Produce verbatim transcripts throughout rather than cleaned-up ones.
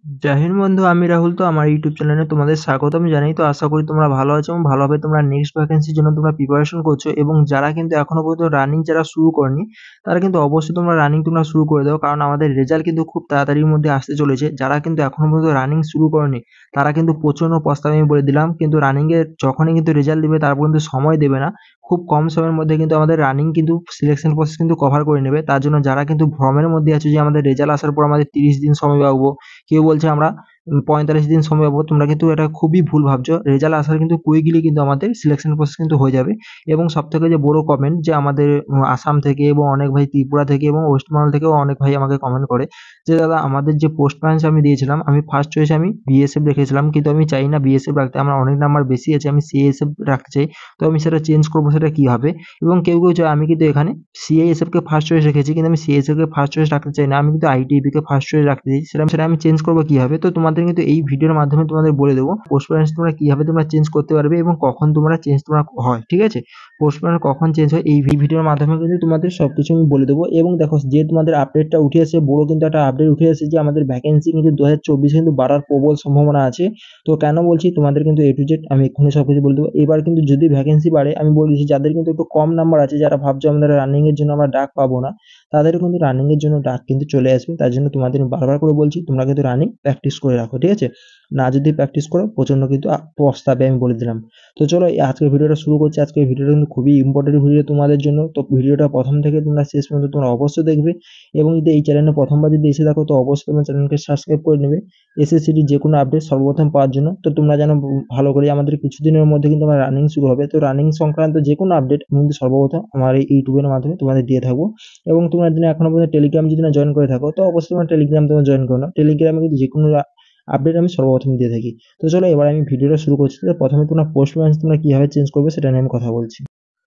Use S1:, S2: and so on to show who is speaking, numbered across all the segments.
S1: জয় হিন্দ বন্ধু, আমি রাহুল। তো আমার ইউটিউব চ্যানেলে তোমাদের স্বাগতম জানাই। তো আশা করি তোমরা ভালো আছো এবং ভালোভাবে তোমরা নেক্সট ভ্যাকেন্সির জন্য তোমরা প্রিপারেশন করছো। এবং যারা কিন্তু এখনো পর্যন্ত রানিং যারা শুরু করনি, তারা কিন্তু অবশ্যই তোমরা রানিং তোমরা শুরু করে দাও, কারণ আমাদের রেজাল্ট কিন্তু খুব তাড়াতাড়ির মধ্যে আসতে চলেছে। যারা কিন্তু এখনো পর্যন্ত রানিং শুরু করেনি, তারা কিন্তু প্রচন্ড পস্তাবে আমি বলে দিলাম। কিন্তু রানিং এর যখনই কিন্তু রেজাল্ট দিবে, তার পর্যন্ত সময় দেবে না। খুব কম সময়ের মধ্যে কিন্তু আমাদের রানিং কিন্তু সিলেকশন প্রসেস কিন্তু কভার করে নেবে। তার জন্য যারা কিন্তু ভ্রমের মধ্যে আছে যে আমাদের রেজাল্ট আসার পর আমাদের তিরিশ দিন সময় পাবো, কেউ বলছে আমরা উম পঁয়তাল্লিশ দিন সময় পাবো, তোমরা কিন্তু এটা খুবই ভুল ভাবছো। রেজাল্ট আসার কিন্তু কুইকলি কিন্তু আমাদের সিলেকশন প্রসেস কিন্তু হয়ে যাবে। এবং সবথেকে যে বড় কমেন্ট যে আমাদের উম আসাম থেকে এবং অনেক ভাই ত্রিপুরা থেকে এবং ওয়েস্ট বেঙ্গল থেকেও অনেক ভাই আমাকে কমেন্ট করে যে দাদা আমাদের যে পোস্ট ব্রাঞ্চ আমি দিয়েছিলাম, আমি ফার্স্ট চয়েসে আমি বিএসএফ রেখেছিলাম, কিন্তু আমি চাই না বিএসএফ রাখতে, আমার অনেক নাম্বার বেশি আছে, আমি সিএসএফ রাখতে চাই। তো আমি সেটা চেঞ্জ করবো, সেটা কি হবে? এবং কেউ কেউ চায়, আমি কিন্তু এখানে সিআইএসএফ কে ফার্স্ট চয়েস রেখেছি, কিন্তু আমি সিএসএফ কে ফার্স্ট চয়েস রাখতে চাই না, আমি কিন্তু আইটিবি কে ফার্স্ট চয়েস রাখতে চাই। সেটা সেটা আমি চেঞ্জ করবো কিভাবে? তো তোমাদের কিন্তু এই ভিডিওর মাধ্যমে তোমাদের বলে দেবো পোস্ট ব্রাঞ্চ তোমরা কিভাবে তোমরা চেঞ্জ করতে পারবে এবং কখন তোমরা চেঞ্জ তোমরা হয়, ঠিক আছে? পোস্ট ব্রাঞ্চ কখন চেঞ্জ হয় এই ভিডিওর মাধ্যমে কিন্তু তোমাদের সবকিছু আমি বলে দেবো। এবং দেখো, যে তোমাদের আপডেটটা উঠে আসে, বড় কিন্তু একটা আপডেট উঠে আসে যে আমাদের ভ্যাকেন্সি কিন্তু দু হাজার চব্বিশে কিন্তু বাড়ার প্রবল সম্ভাবনা আছে। তো কেন বলছি তোমাদের কিন্তু এ টু জেড আমি এক্ষুনি সবকিছু বলে দেবো। এবার কিন্তু যদি ভ্যাকেন্সি বাড়ে, আমি বলে দিচ্ছি, যাদের কিন্তু একটু কম নাম্বার আছে, যারা ভাবছো আমাদের রানিং এর জন্য আমরা ডাক পাবো না, তাদের কিন্তু রানিং এর জন্য ডাক কিন্তু চলে আসবে। তার জন্য তোমাদের বারবার করে বলছি, তোমরা কিন্তু রানিং প্র্যাকটিস করে রাখো, ঠিক আছে? না যদি প্র্যাকটিস করো, প্রচন্ড কিন্তু আ- পস্তাবে, আমি বলে দিলাম। তো চলো এই আজকের ভিডিওটা শুরু করছি। আজকের ভিডিওটা কিন্তু খুবই ইম্পর্টেন্ট ভিডিও তোমাদের জন্য। তো ভিডিওটা প্রথম থেকে তোমরা শেষ পর্যন্ত তোমরা অবশ্যই দেখবে। এবং যদি এই চ্যানেলে প্রথমবার যদি এসে থাকো, তো অবশ্যই তোমার চ্যানেলকে সাবস্ক্রাইব করে নেবে এসএসসিটির যে কোনো আপডেট সর্বপ্রথম পাওয়ার জন্য। তো তোমরা জানো ব- ভালো করে, আমাদের কিছুদিনের মধ্যে কিন্তু আমার রানিং শুরু হবে। তো রানিং সংক্রান্ত যে কোনো আপডেট আমি কিন্তু সর্বপ্রথম আমার এই ইউটিউবের মাধ্যমে তোমাদের দিয়ে থাকবো। এবং তোমরা যদি এখনো পর্যন্ত টেলিগ্রাম যদি না জয়েন করে থাকো, তো অবশ্যই তোমরা টেলিগ্রাম তোমরা জয়েন করো না। টেলিগ্রামে কিন্তু যে কোনো আপডেট আমি সর্বপ্রথম দিয়ে থাকি। তো চলো এবার আমি ভিডিওটা শুরু করছি। তো প্রথমে তোমরা পোস্ট ব্রাঞ্চ তোমরা কিভাবে চেঞ্জ করবে সেটা নিয়ে আমি কথা বলছি।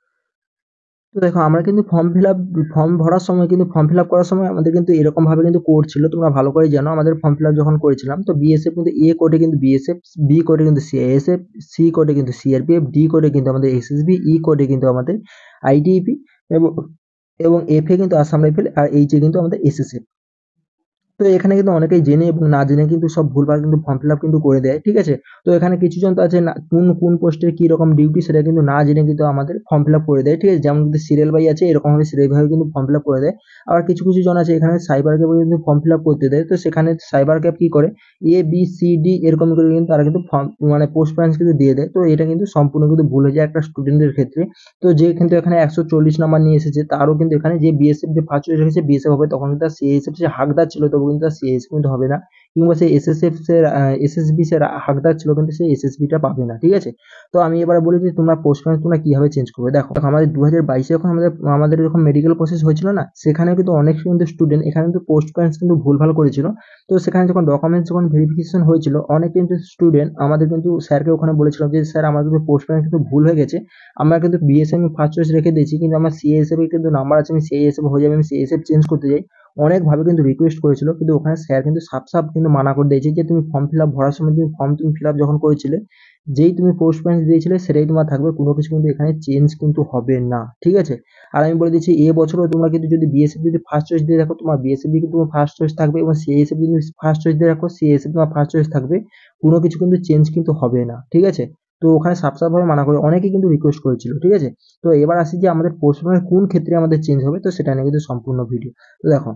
S1: তো দেখো, আমরা কিন্তু ফর্ম ফিল আপ ফর্ম ভরার সময় কিন্তু ফর্ম ফিল আপ করার সময় আমাদের কিন্তু এরকম ভাবে কিন্তু কোড ছিল, তোমরা ভালো করে জানো। আমাদের ফর্ম ফিল আপ যখন করেছিলাম, তো বিএসএফ কিন্তু এ কোডে কিন্তু বিএসএফ, বি কোডে কিন্তু সিআইএসএফ, সি কোডে কিন্তু সিআরপিএফ, ডি কোডে কিন্তু আমাদের এসএসবি, ই কোডে কিন্তু আমাদের আইটিইপি, এবং এবং এফ এ কিন্তু আসাম রাইফেল, আর এইচ এ কিন্তু আমাদের এসএসএফ। তো এখানে কিন্তু অনেকেই জেনে এবং না জেনে কিন্তু সব ভুলভাল কিন্তু ফর্ম ফিল আপ কিন্তু করে দেয়, ঠিক আছে? তো এখানে কিছু জন তো আছে না, কোন কোন পোস্টের কি রকম ডিউটি সেটা কিন্তু না জেনে কিন্তু আমাদের ফর্ম ফিল আপ করে দেয়, ঠিক আছে? যেমন কিন্তু সিরিয়াল বাই আছে, এরকম ভাবে সিরিয়াল ভাবে কিন্তু ফর্ম ফিল আপ করে দেয়। আবার কিছু কিছু জন আছে এখানে সাইবার ক্যাবে কিন্তু ফর্ম ফিল আপ করতে দেয়। তো সেখানে সাইবার ক্যাব কি করে, এ বি সি ডি এরকম করে কিন্তু তারা কিন্তু ফর্ম মানে পোস্ট ব্রাঞ্চ কিন্তু দিয়ে দেয়। তো এটা কিন্তু সম্পূর্ণ কিন্তু ভুল হয়ে যায় একটা স্টুডেন্টের ক্ষেত্রে। তো যে কিন্তু এখানে একশো চল্লিশ নাম্বার নিয়ে এসেছে, তারও কিন্তু এখানে যে বিএসএফ যে ফার্স্ট চয়েস রেখেছে বিএসএফ হবে, তখন কিন্তু তার সিএসএফ সে হাকদার ছিল, তবু কিন্তু তার সিএসএফ কিন্তু হবে না। কিংবা সে এসএসএফ সে এসএসবি সে হাকদার ছিল, কিন্তু সে এসএসবিটা পাবে না, ঠিক আছে? তো আমি এবার বলি যে তোমরা পোস্ট ব্রাঞ্চ তোমরা কিভাবে চেঞ্জ করবে। দেখো দেখো, আমাদের দু হাজার বাইশে যখন আমাদের আমাদের যখন মেডিকেল প্রসেস হয়েছিল না, সেখানে কিন্তু অনেক কিন্তু স্টুডেন্ট এখানে কিন্তু পোস্ট ব্রাঞ্চ কিন্তু ভুলভাল করেছিল। তো সেখানে যখন ডকুমেন্টস যখন ভেরিফিকেশন হয়েছিল, অনেক কিন্তু স্টুডেন্ট আমাদের কিন্তু স্যারকে ওখানে বলেছিল যে স্যার আমাদের কিন্তু পোস্ট ব্রাঞ্চ কিন্তু ভুল হয়ে গেছে, আমরা কিন্তু বিএসএম ফার্স্ট চয়েস রেখে দিয়েছি, কিন্তু আমার সিএসএফ এর কিন্তু নাম্বার আছে, আমি সিএসএফ হয়ে যাবে, আমি সিএসএফ চেঞ্জ করতে চাই। অনেকভাবে কিন্তু রিকোয়েস্ট করেছিল, কিন্তু ওখানে স্যার কিন্তু সাফ সাফ কিন্তু মানা করে দিয়েছে যে তুমি ফর্ম ফিল আপ ভরার সময়, তুমি ফর্ম তুমি ফিল আপ যখন করেছিলে, যেই তুমি পোস্ট ব্রাঞ্চ দিয়েছিলে সেটাই তোমার থাকবে, কোনো কিছু কিন্তু এখানে চেঞ্জ কিন্তু হবে না, ঠিক আছে? আর আমি বলে দিচ্ছি, এ বছরও তোমরা কিন্তু যদি বিএসএফ যদি ফার্স্ট চয়েস দিয়ে রাখো, তোমার বিএসএফ কিন্তু তোমার ফার্স্ট চয়েস থাকবে, এবং সিএসএফ যদি ফার্স্ট চয়েস দিয়ে রাখো, সিএসএফ তোমার ফার্স্ট চয়েস থাকবে। কোনো কিছু কিন্তু চেঞ্জ কিন্তু হবে না, ঠিক আছে? তো ওখানে সাফ সাফ ভাবে মানা করে, অনেকেই কিন্তু রিকোয়েস্ট করেছিল, ঠিক আছে? তো এবার আসি যে আমাদের পোস্ট ব্রাঞ্চ কোন ক্ষেত্রে আমাদের চেঞ্জ হবে, তো সেটা নিয়ে কিন্তু সম্পূর্ণ ভিডিও। তো দেখো,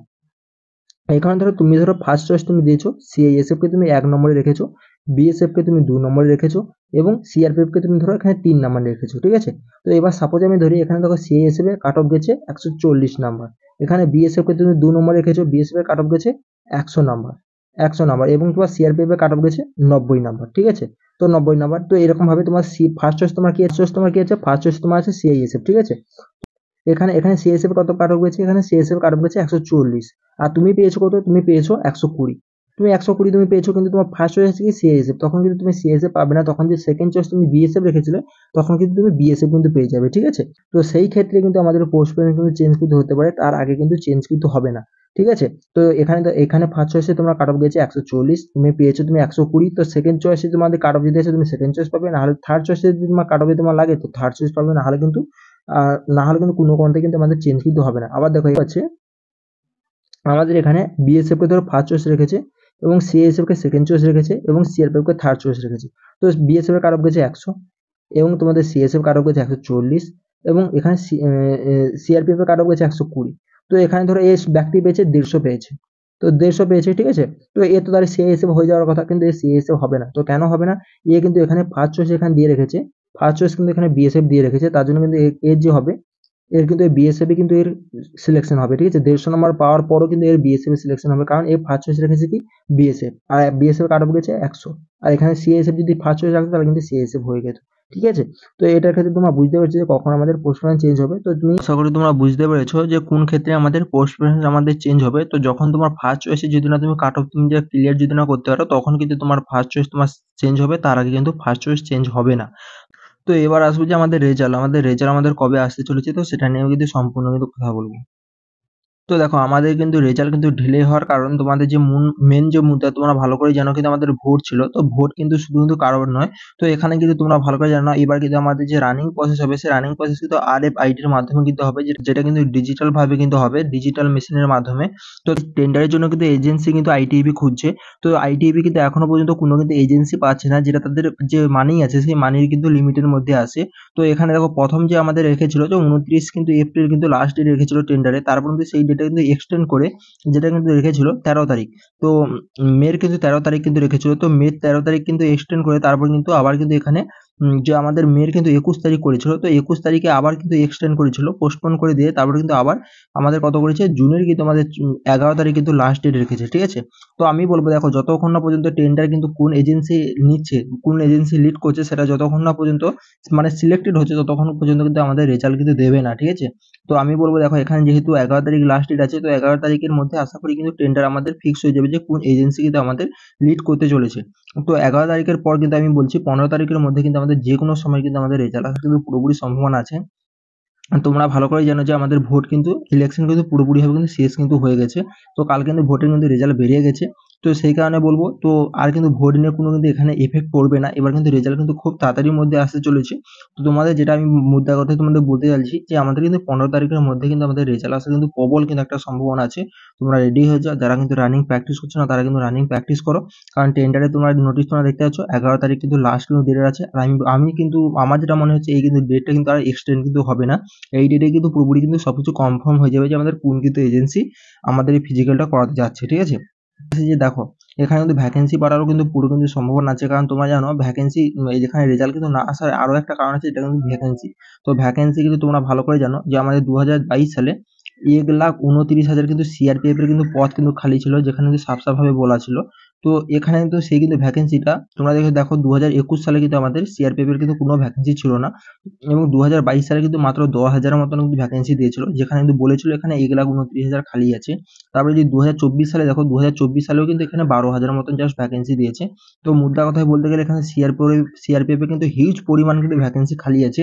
S1: এখানে ধরো তুমি ধরো ফার্স্ট চয়েস তুমি দিয়েছো, সিআইএসএফ কে তুমি এক নম্বরে রেখেছো, বিএসএফ কে তুমি দু নম্বরে রেখেছো, এবং সিআরপিএফ কে তুমি ধরো এখানে তিন নম্বরে রেখেছো, ঠিক আছে? তো এবার সাপোজ আমি ধরি, এখানে দেখো সিআইএসএফ এর কাট অফ গেছে একশো চল্লিশ নাম্বার, এখানে বিএসএফ কে তুমি দু নম্বরে রেখেছো, বিএসএফ এর কাট অফ গেছে একশো নাম্বার, একশো নাম্বার, এবং তোমার সিআরপিএফ এর কাট অফ গেছে নব্বই নাম্বার, ঠিক আছে? তো নব্বই নাম্বার, তো এরকম ভাবে তোমার সি ফার্স্ট চয়েস তোমার কি চয়েস তোমার কি আছে, ফার্স্ট চয়েস তোমার আছে সিআইএসএফ, ঠিক আছে? এখানে এখানে সিএসএফ কত কাট অফ গেছে, এখানে সিএসএফ কাট অফ গেছে একশো চল্লিশ, আর তুমি পেয়েছো কত, তুমি পেয়েছো একশো কুড়ি। তুমি একশো কুড়ি তুমি পেয়েছো, কিন্তু তোমার ফার্স্ট চয়েস হচ্ছে কি সিএসএফ, তখন কিন্তু তুমি সিএসএফ পাবে না, তখন যে সেকেন্ড চয়েস তুমি বিএসএফ রেখেছিলে, তখন কিন্তু তুমি বিএসএফ কিন্তু পেয়ে যাবে, ঠিক আছে? তো সেই ক্ষেত্রে কিন্তু আমাদের পোস্ট পেমেন্ট কিন্তু চেঞ্জ কিন্তু হতে পারে, তার আগে কিন্তু চেঞ্জ কিন্তু হবে না, ঠিক আছে? তো এখানে তো এখানে ফার্স্ট চয়েসে তোমার কাট অফ গেছে একশো চল্লিশ, তুমি পেয়েছো তুমি একশো কুড়ি, তো সেকেন্ড চয়েসে তোমাদের কাট অফ যদি আছে তুমি সেকেন্ড চয়েস পাবে, না হলে থার্ড চয়েসে যদি তোমার কাট অফে তোমার লাগে তো থার্ড চয়েস পাবে, না হলে কিন্তু আর না হলে কিন্তু কোনো কারণে কিন্তু আমাদের চেঞ্জ কিন্তু হবে না। আবার দেখো, এই হচ্ছে আমাদের এখানে বিএসএফ কে ধরো ফার্স্ট চয়েস রেখেছে, এবং সিএসএফকে সেকেন্ড চয়েস রেখেছে এবং সিআরপিএফকে থার্ড চয়েস রেখেছে। তো বিএসএফ এর কাট অফ গেছে একশো এবং তোমাদের সিএসএফ কাট অফ গেছে একশো চল্লিশ এবং এখানে সিআরপিএফ এর কাট অফ গেছে একশো কুড়ি। তো এখানে ধরো এই ব্যক্তি পেয়েছে দেড়শো পেয়েছে, তো দেড়শো পেয়েছে, ঠিক আছে। তো এ তো তাহলে সিএসএফ হয়ে যাওয়ার কথা, কিন্তু এ সিএসএফ হবে না। তো কেন হবে না? এ কিন্তু এখানে ফার্স্ট চয়েস এখানে দিয়ে রেখেছে, ফার্স্ট চয়েস কিন্তু এখানে বিএসএফ দিয়ে রেখেছে, তার জন্য কিন্তু এর যে হবে এর কিন্তু বিএসএফ কিন্তু এর সিলেকশন হবে, ঠিক আছে। দেড়শো নম্বর পাওয়ার পরও কিন্তু এর বিএসএফ সিলেকশন হবে, কারণ এর ফার্স্ট চয়েস রেখেছে কি বিএসএফ, আর বিএসএফ কাট অফ গেছে একশো, আর এখানে সিএসএফ যদি ফার্স্ট চয়েস রাখতো তাহলে কিন্তু সিএসএফ হয়ে যেত, ঠিক আছে। তো এটার ক্ষেত্রে তোমরা বুঝতে পারছো যে কখন আমাদের পোস্ট প্রেফারেন্স চেঞ্জ হবে। তো তুমি আশা করি তোমরা বুঝতে পেরেছো যে কোন ক্ষেত্রে আমাদের পোস্ট প্রেফারেন্স আমাদের চেঞ্জ হবে। তো যখন তোমার ফার্স্ট চয়েসে যদি না তুমি কাট অফ তুমি যে ক্লিয়ার যদি না করতে পারো, তখন কিন্তু তোমার ফার্স্ট চয়েস তোমার চেঞ্জ হবে, তার আগে কিন্তু ফার্স্ট চয়েস চেঞ্জ হবে না। তো এবার আসবো যে আমাদের রেজাল্ট, আমাদের রেজাল্ট আমাদের কবে আসতে চলেছে, তো সেটা নিয়েও কিন্তু সম্পূর্ণ কিন্তু কথা বলবো। তো দেখো আমাদের কিন্তু রেজাল্ট কিন্তু ডিলে হওয়ার কারণ তোমাদের যে মেন যে মুদ্রা তোমরা ভালো করে জানো কিন্তু আমাদের ভোট ছিল। তো ভোট কিন্তু শুধু কিন্তু কারোর নয়, তো এখানে কিন্তু তোমরা ভালো করে জানো এবার কিন্তু আমাদের যে রানিং প্রসেস হবে সেই রানিং প্রসেস কিন্তু আর এফ আইডির মাধ্যমে কিন্তু হবে, যেটা কিন্তু ডিজিটাল ভাবে কিন্তু হবে, ডিজিটাল মেশিনের মাধ্যমে। তো টেন্ডারের জন্য কিন্তু এজেন্সি কিন্তু আইটিইবি খুঁজছে। তো আইটিইবি কিন্তু এখনো পর্যন্ত কোনো কিন্তু এজেন্সি পাচ্ছে না, যেটা তাদের যে মানি আছে সেই মানির কিন্তু লিমিটের মধ্যে আসে। তো এখানে দেখো প্রথম যে আমাদের রেখেছিল যে উনত্রিশ কিন্তু এপ্রিল কিন্তু লাস্ট ডেট রেখেছিল টেন্ডারে, তারপর কিন্তু সেই ডেটটা কিন্তু এক্সটেন্ড করে যেটা কিন্তু রেখেছিল তেরো তারিখ। তো মের কিন্তু তেরো তারিখ কিন্তু রেখেছিল, তো মের তেরো তারিখ কিন্তু এক্সটেন্ড করে তারপর কিন্তু আবার কিন্তু এখানে যে আমাদের মের কিন্তু একুশ তারিখ করেছিল, তো একুশ তারিখে আবার কিন্তু এক্সটেন্ড করেছিল, পোস্টপোন করে দিয়ে তারপর কিন্তু আবার আমাদের কত করেছে জুনের কিন্তু আমাদের এগারো তারিখ কিন্তু লাস্ট ডেট রেখেছে, ঠিক আছে। তো আমি বলবো দেখো যতক্ষণ না পর্যন্ত টেন্ডার কিন্তু কোন এজেন্সি নিচ্ছে, কোন এজেন্সি লিড করছে সেটা যতক্ষণ না পর্যন্ত মানে সিলেক্টেড হচ্ছে ততক্ষণ পর্যন্ত কিন্তু আমাদের রেজাল্ট কিন্তু দেবে না, ঠিক আছে। তো আমি বলবো দেখো এখানে যেহেতু এগারো তারিখ লাস্ট ডেট আছে, তো এগারো তারিখের মধ্যে আশা করি কিন্তু টেন্ডার আমাদের ফিক্স হয়ে যাবে যে কোন এজেন্সি কিন্তু আমাদের লিড করতে চলেছে। তো এগারো তারিখের পর কিন্তু আমি বলছি পনেরো তারিখের মধ্যে কিন্তু আমাদের যে কোনো সময় কিন্তু আমাদের রেজাল্ট আসার কিন্তু পুরোপুরি সম্ভাবনা আছে। তোমরা ভালো করে জানো যে আমাদের ভোট কিন্তু ইলেকশন কিন্তু পুরোপুরিভাবে কিন্তু শেষ কিন্তু হয়ে গেছে। তো কাল কিন্তু ভোটের কিন্তু রেজাল্ট বেরিয়ে গেছে। তো সেই কারণে বলবো তো আর কিন্তু ভোট নিয়ে কোনো কিন্তু এখানে এফেক্ট পড়বে না। এবার কিন্তু রেজাল্ট কিন্তু খুব তাড়াতাড়ির মধ্যে আসতে চলেছে। তো তোমাদের যেটা আমি মুদ্রার কথা তোমাদের বলতে চাইছি যে আমাদের কিন্তু পনেরো তারিখের মধ্যে কিন্তু আমাদের রেজাল্ট আসার কিন্তু প্রবল কিন্তু একটা সম্ভাবনা আছে। তোমরা রেডি হয়ে যাও, যারা কিন্তু রানিং প্র্যাকটিস করছো না তারা কিন্তু রানিং প্র্যাকটিস করো, কারণ টেন্ডারে তোমরা নোটিশ তোমরা দেখতে পাচ্ছ এগারো তারিখ কিন্তু লাস্ট কিন্তু ডেট আছে। আর আমি আমি কিন্তু আমার যেটা মনে হচ্ছে এই কিন্তু ডেটটা কিন্তু আর এক্সটেন্ড কিন্তু হবে না। এই ডেটে কিন্তু পুরোপুরি কিন্তু সবকিছু কনফার্ম হয়ে যাবে যে আমাদের কোন কিন্তু এজেন্সি আমাদের এই ফিজিক্যালটা করাতে যাচ্ছে, ঠিক আছে। যে দেখো এখানে কিন্তু ভ্যাকেন্সি বাড়ারও কিন্তু পুরো কিন্তু সম্ভাবনা আছে, কারণ তোমরা জানো ভ্যাকেন্সি যেখানে রেজাল্ট কিন্তু না আসার আরো একটা কারণ আছে, এটা কিন্তু ভ্যাকেন্সি। তো ভ্যাকেন্সি কিন্তু তোমরা ভালো করে জানো যে আমাদের দু হাজার বাইশ সালে এক লাখ উনত্রিশ হাজার কিন্তু সিআরপিএফ এর কিন্তু পদ কিন্তু খালি ছিল, যেখানে কিন্তু সাফ সাফ ভাবে বলা ছিল। তো এখানে কিন্তু সেই কিন্তু ভ্যাকেন্সিটা তোমরা দেখে দেখো দু হাজার একুশ সালে কিন্তু আমাদের সিআরপিএফ এর কিন্তু কোনো ভ্যাকেন্সি ছিল না, এবং দু হাজার বাইশ সালে কিন্তু মাত্র দশ হাজারের মতন কিন্তু ভ্যাকেন্সি দিয়েছিল, যেখানে কিন্তু বলেছিল এখানে এক লাখ উনত্রিশ হাজার খালি আছে। তারপরে যদি দু হাজার চব্বিশ সালে দেখো দু হাজার চব্বিশ সালেও কিন্তু এখানে বারো হাজারের মতন জাস্ট ভ্যাকেন্সি দিয়েছে। তো মুদ্রা কথায় বলতে গেলে এখানে সিআরপিএফ সিআরপিএফ এ কিন্তু হিউজ পরিমাণ কিন্তু ভ্যাকেন্সি খালি আছে।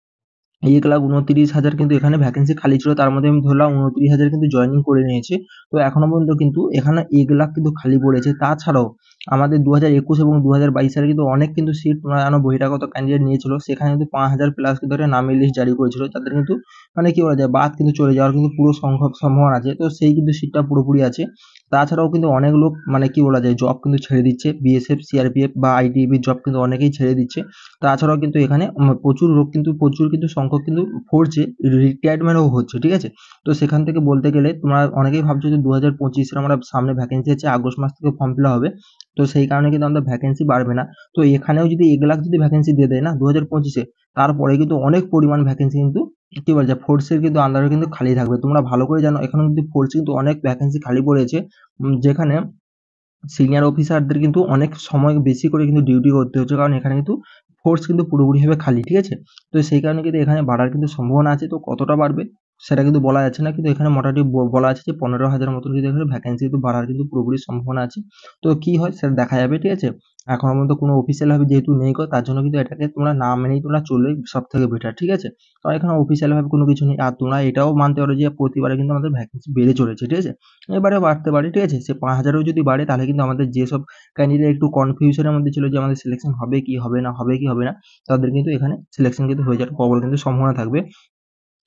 S1: এক লাখ উনত্রিশ হাজার কিন্তু এখানে ভ্যাকেন্সি খালি ছিল, তার মধ্যে আমি ধরলাম উনত্রিশ হাজার কিন্তু জয়েনিং করে নিয়েছে। তো এখনো পর্যন্ত কিন্তু এখানে এক লাখ কিন্তু খালি পড়েছে। তাছাড়াও আমাদের দু হাজার একুশ এবং দু হাজার বাইশ সালে কিন্তু অনেক কিন্তু সিট তোমরা জানো বহিরাগত ক্যান্ডিডেট নিয়েছিল, সেখানে কিন্তু পাঁচ হাজার প্লাস কিন্তু একটা নামের লিস্ট জারি করেছিল, তাদের কিন্তু মানে কি বলা যায় বাদ কিন্তু চলে যাওয়ার কিন্তু পুরো সংখ্যক সম্ভাবনা আছে। তো সেই কিন্তু সিটটা পুরোপুরি আছে। তাছাড়াও কিন্তু অনেক লোক মানে কি বলা যায় জব কিন্তু ছেড়ে দিচ্ছে, বিএসএফ সিআরপিএফ বা আইটিবির জব কিন্তু অনেকেই ছেড়ে দিচ্ছে। তাছাড়াও কিন্তু এখানে উম প্রচুর লোক কিন্তু প্রচুর কিন্তু সংখ্যক কিন্তু পড়ছে, রিটায়ারমেন্টও হচ্ছে, ঠিক আছে। তো সেখান থেকে বলতে গেলে তোমরা অনেকেই ভাবছো যে দু হাজার পঁচিশের আমরা সামনে ভ্যাকেন্সি আছে, আগস্ট মাস থেকে ফর্ম ফিল হবে, তো সেই কারণে কিন্তু আমাদের ভ্যাকেন্সি বাড়বে না। তো এখানেও যদি এক লাখ যদি ভ্যাকেন্সি দিয়ে দেয় না দু হাজার পঁচিশে, তারপরে কিন্তু অনেক পরিমাণ ভ্যাকেন্সি কিন্তু কি বলা যায় ফোর্সের কিন্তু আন্ডারে কিন্তু খালি থাকবে। তোমরা ভালো করে জানো এখানে কিন্তু ফোর্সে কিন্তু অনেক ভ্যাকেন্সি খালি পড়েছে, উম, যেখানে সিনিয়র অফিসারদের কিন্তু অনেক সময় বেশি করে কিন্তু ডিউটি করতে হচ্ছে, কারণ এখানে কিন্তু ফোর্স কিন্তু পুরোপুরিভাবে খালি, ঠিক আছে। তো সেই কারণে কিন্তু এখানে বাড়ার কিন্তু সম্ভাবনা আছে। তো কতটা বাড়বে সেটা কিন্তু বলা যাচ্ছে না, কিন্তু এখানে মোটামুটি ব- বলা আছে যে পনেরো হাজার মতন কিন্তু এখানে ভ্যাকেন্সি কিন্তু বাড়ার কিন্তু পুরোপুরি সম্ভাবনা আছে। তো কি হয় সেটা দেখা যাবে, ঠিক আছে। এখনো পর্যন্ত কোনো অফিসিয়াল ভাবে যেহেতু নেই গো, তার জন্য কিন্তু এটাকে তোমরা না মেনেই তোমরা চললে সব থেকে বেটার, ঠিক আছে। কারণ এখানে অফিসিয়াল ভাবে কোনো কিছু নেই, আর তোমরা এটাও মানতে পারো যে প্রতিবারে কিন্তু আমাদের ভ্যাকেন্সি বেড়ে চলেছে, ঠিক আছে। এবারে বাড়তে পারে, ঠিক আছে। সে পাঁচ হাজারও যদি বাড়ে তাহলে কিন্তু আমাদের যেসব ক্যান্ডিডেট একটু কনফিউশনের মধ্যে ছিল যে আমাদের সিলেকশন হবে কি হবে না হবে কি হবে না, তাদের কিন্তু এখানে সিলেকশন কিন্তু হয়ে যাওয়ার প্রবল কিন্তু সম্ভাবনা থাকবে।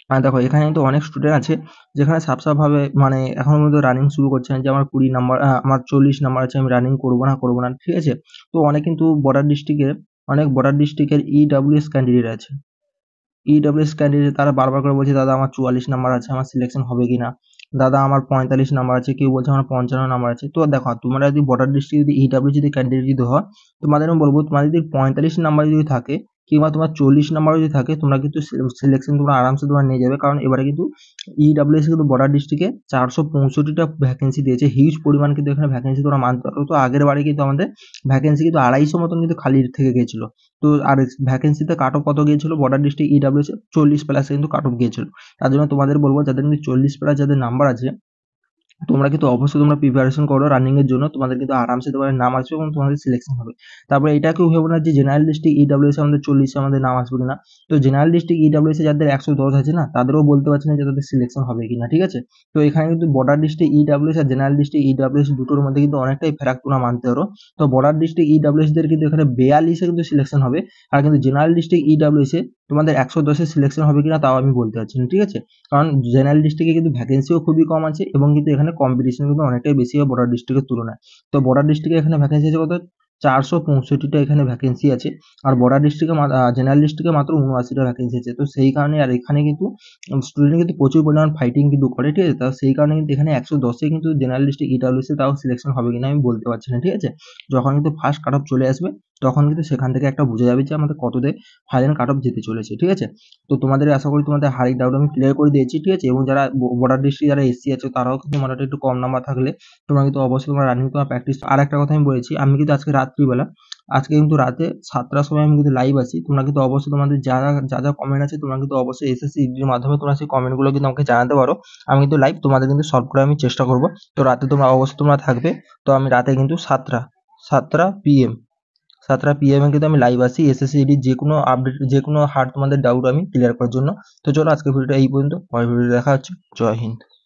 S1: আর দেখো এখানে কিন্তু অনেক স্টুডেন্ট আছে যেখানে সাফ সাফ ভাবে মানে এখনো পর্যন্ত রানিং শুরু করছে না যে আমার কুড়ি নাম্বার আমার চল্লিশ নাম্বার আছে, আমি রানিং করবো না করবো না ঠিক আছে। তো অনেক কিন্তু বর্ডার ডিস্ট্রিক্টের অনেক বর্ডার ডিস্ট্রিক্টের ইডব্লিউএস ক্যান্ডিডেট আছে, ইডব্লিউএস ক্যান্ডিডেট তারা বারবার করে বলছে দাদা আমার চুয়াল্লিশ নাম্বার আছে, আমার সিলেকশন হবে কিনা, দাদা আমার পঁয়তাল্লিশ নাম্বার আছে, কেউ বলছে আমার পঞ্চান্ন নাম্বার আছে। তো দেখো তোমরা যদি বর্ডার ডিস্ট্রিক্ট যদি ইডব্লিউ যদি ক্যান্ডিডেট যদি হয়, তোমাদের আমি বলবো তোমার যদি পঁয়তাল্লিশ নাম্বার যদি থাকে কিংবা তোমার চল্লিশ নাম্বার যদি থাকে, তোমরা কিন্তু সিলেকশন তোমরা আরামসে তোমরা নিয়ে যাবে। কারণ এবারে কিন্তু ইডব্লিউএস কিন্তু বর্ডার ডিস্ট্রিক্টে চারশো পঁয়ষট্টিটা ভ্যাকেন্সি দিয়েছে, হিউজ পরিমাণ কিন্তু এখানে ভ্যাকেন্সি তোমরা মানতে পারো। তো আগের বারে কিন্তু আমাদের ভ্যাকেন্সি কিন্তু আড়াইশো মতন কিন্তু খালি থেকে গেছিলো। তো আর ভ্যাকেন্সিতে কাট অফ কত গিয়েছিল বর্ডার ডিস্ট্রিক্ট ইডব্লিউএস চল্লিশ প্লাস কিন্তু কাট অফ গিয়েছিল। তার জন্য তোমাদের বলবো যাদের কিন্তু চল্লিশ প্লাস যাদের নাম্বার আছে তোমরা কিন্তু অবশ্যই তোমরা প্রিপারেশন করো রানিং এর জন্য, তোমাদের কিন্তু আরামসে তোমাদের নাম আসবে এবং তোমাদের সিলেকশন হবে। তারপরে এটা কেউ ভেবো না যে জেনারেল ডিস্ট্রিক্ট ইডব্লিউএস আমাদের চল্লিশে আমাদের নাম আসবে কিনা। তো জেনারেল ডিস্ট্রিক্ট ইডব্লিউএস যাদের একশো দশ আছে না, তাদেরও বলতে পারছি না যে তাদের সিলেকশন হবে কিনা ঠিক আছে। তো এখানে কিন্তু বর্ডার ডিস্ট্রিক্ট ইডব্লিউএস আর জেনারেল ডিস্ট্রিক্ট ইডব্লিউএস দুটোর মধ্যে কিন্তু অনেকটাই ফেরাক তোমরা মানতে পারো। তো বর্ডার ডিস্ট্রিক্ট ইডব্লিউএস দের কিন্তু এখানে বিয়াল্লিশে কিন্তু সিলেকশন হবে, আর কিন্তু জেনারেল ডিস্ট্রিক্ট ইডব্লিউএস এ তোমাদের একশো দশে সিলেকশন হবে কিনা তাও আমি বলতে পারছি না ঠিক আছে। কারণ জেনারেল ডিস্ট্রিক্টে কিন্তু ভ্যাকেন্সিও খুবই কম আছে এবং কিন্তু এখানে কম্পিটিশন কিন্তু অনেকটাই বেশি হয় বর্ডার ডিস্ট্রিক্টের তুলনায়। তো বর্ডার ডিস্ট্রিক্টে এখানে ভ্যাকেন্সি আছে কত, চারশো পঁয়ষট্টিটা এখানে ভ্যাকেন্সি আছে, আর বর্ডার ডিস্ট্রিক্টে জেনারেল ডিস্ট্রিক্টে মাত্র উনআশিটা ভ্যাকেন্সি আছে। তো সেই কারণে আর এখানে কিন্তু স্টুডেন্ট কিন্তু প্রচুর পরিমাণ ফাইটিং কিন্তু করে ঠিক আছে। তাও সেই কারণে কিন্তু এখানে একশো দশে কিন্তু জেনারেল ডিস্ট্রিক্ট ইডব্লিউএস তাও সিলেকশন হবে কিনা আমি বলতে পারছি না ঠিক আছে। যখন কিন্তু ফার্স্ট কাট অফ চলে আসবে তখন কিন্তু সেখান থেকে একটা বোঝা যাবে যে আমাদের কততে ফাইনাল কাট অফ যেতে চলেছে ঠিক আছে। তো তোমাদের আশা করি তোমাদের হারিক ডাউট আমি ক্লিয়ার করে দিয়েছি ঠিক আছে। এবং যারা বর্ডার ডিস্ট্রিক্ট যারা এসসি আছে তারাও কিন্তু মোটামুটি একটু কম নাম্বার থাকলে তোমরা কিন্তু অবশ্যই তোমরা রানিং তোমার প্র্যাকটিস। আর একটা কথা আমি বলেছি, আমি কিন্তু আজকে রাত্রিবেলা আজকে কিন্তু রাতে সাতটার সময় আমি কিন্তু লাইভ আছি। তোমরা কিন্তু অবশ্যই তোমাদের যা যা যা কমেন্ট আছে তোমরা কিন্তু অবশ্যই এসএসসি ইডির মাধ্যমে তোমরা সেই কমেন্টগুলো কিন্তু আমাকে জানাতে পারো। আমি কিন্তু লাইভ তোমাদের কিন্তু সলভ করে আমি চেষ্টা করব। তো রাতে তোমরা অবশ্যই তোমরা থাকবে। তো আমি রাতে কিন্তু সাতটা সাতটা পিএম সাতটা পিএম এ কিন্তু আমি লাইভ আসি এসএসসি ইডির যে কোনো আপডেট যে কোনো হার্ড তোমাদের ডাউট আমি ক্লিয়ার করার জন্য। তো চলো আজকে ভিডিওটা এই পর্যন্ত, পরের ভিডিও দেখা হচ্ছে। জয় হিন্দ।